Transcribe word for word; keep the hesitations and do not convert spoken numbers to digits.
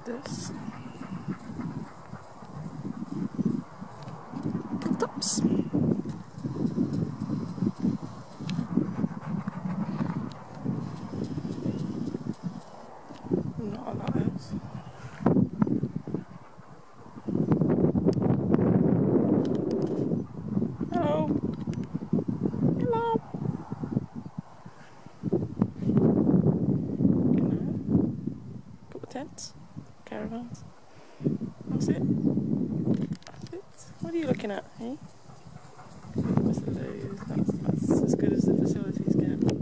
this. Tops. Not a lot else. Hello. Hello. Couple tents, caravans. That's it. That's it. What are you looking at, eh? That's, that's as good as the facilities get.